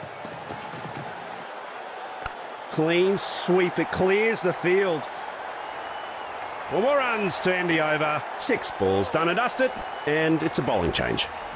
Clean sweep, it clears the field. 4 more runs to end the over. 6 balls done and dusted, and it's a bowling change.